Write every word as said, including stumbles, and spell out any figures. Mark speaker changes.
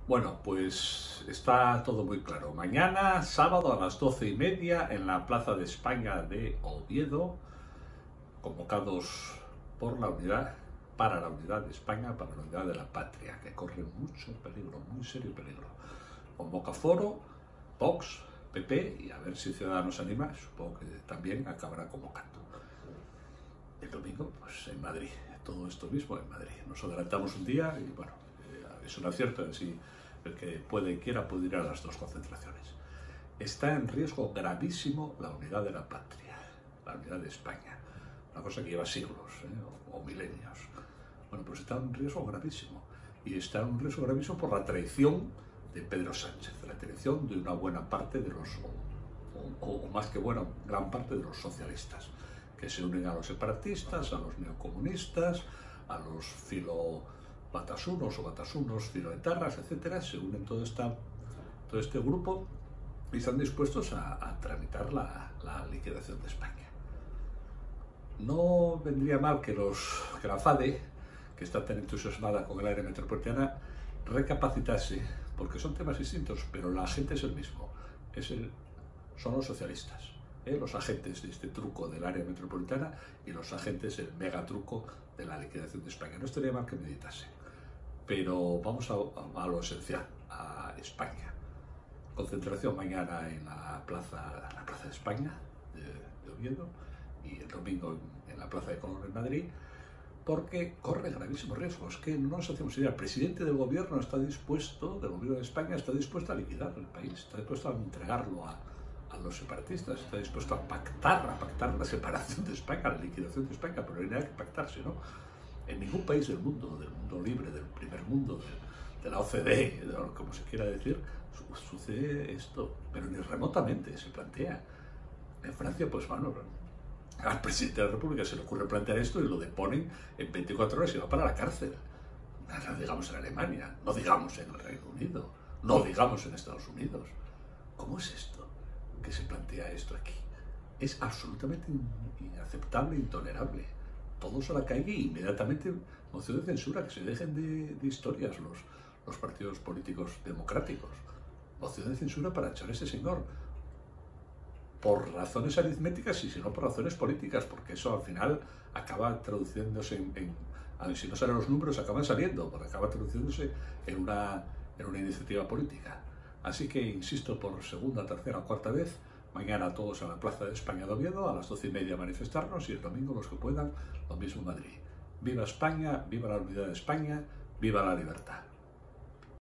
Speaker 1: Bueno, pues está todo muy claro. Mañana, sábado a las doce y media, en la Plaza de España de Oviedo, convocados por la unidad, para la unidad de España, para la unidad de la patria, que corre mucho peligro, muy serio peligro. Convoca Foro, Vox, P P y a ver si Ciudadanos anima, supongo que también acabará convocando. El domingo, pues en Madrid, todo esto mismo en Madrid. Nos adelantamos un día y bueno, eh, es un acierto en sí. El que puede y quiera puede ir a las dos concentraciones. Está en riesgo gravísimo la unidad de la patria, la unidad de España, una cosa que lleva siglos ¿eh? o, o milenios. Bueno, pues está en riesgo gravísimo. Y está en riesgo gravísimo por la traición de Pedro Sánchez, la traición de una buena parte de los, o, o, o más que buena, gran parte de los socialistas, que se unen a los separatistas, a los neocomunistas, a los filo... batasunos o batasunos, filoetarras, etcétera, se unen todo, esta, todo este grupo y están dispuestos a, a tramitar la, la liquidación de España. No vendría mal que, los, que la FADE, que está tan entusiasmada con el área metropolitana, recapacitase, porque son temas distintos, pero la agente es el mismo, es el, son los socialistas, ¿eh? los agentes de este truco del área metropolitana y los agentes del megatruco de la liquidación de España. No estaría mal que meditase. Pero vamos a, a, a lo esencial, a España. Concentración mañana en la plaza, la plaza de España de, de Oviedo y el domingo en, en la Plaza de Colón en Madrid, porque corre gravísimos riesgos. Que no nos hacemos idea. El presidente del gobierno está dispuesto, del gobierno de España, está dispuesto a liquidar el país, está dispuesto a entregarlo a, a los separatistas, está dispuesto a pactar, a pactar la separación de España, la liquidación de España, pero no hay nada que pactarse, ¿no? En ningún país del mundo, del mundo libre, del primer mundo, de, de la O C D E, de lo, como se quiera decir, su, sucede esto, pero ni remotamente se plantea. En Francia, pues bueno, al presidente de la República se le ocurre plantear esto y lo deponen en veinticuatro horas y va para la cárcel. No digamos en Alemania, no digamos en el Reino Unido, no digamos en Estados Unidos. ¿Cómo es esto que se plantea esto aquí? Es absolutamente inaceptable, intolerable. Todos a la calle y inmediatamente moción de censura, que se dejen de, de historias los, los partidos políticos democráticos. Moción de censura para echar a ese señor por razones aritméticas y si no por razones políticas, porque eso al final acaba traduciéndose en, en, en si no salen los números acaban saliendo, porque acaba traduciéndose en una, en una iniciativa política. Así que insisto por segunda, tercera o cuarta vez, mañana todos a la Plaza de España de Oviedo, a las doce y media manifestarnos y el domingo los que puedan, lo mismo en Madrid. ¡Viva España! ¡Viva la unidad de España! ¡Viva la libertad!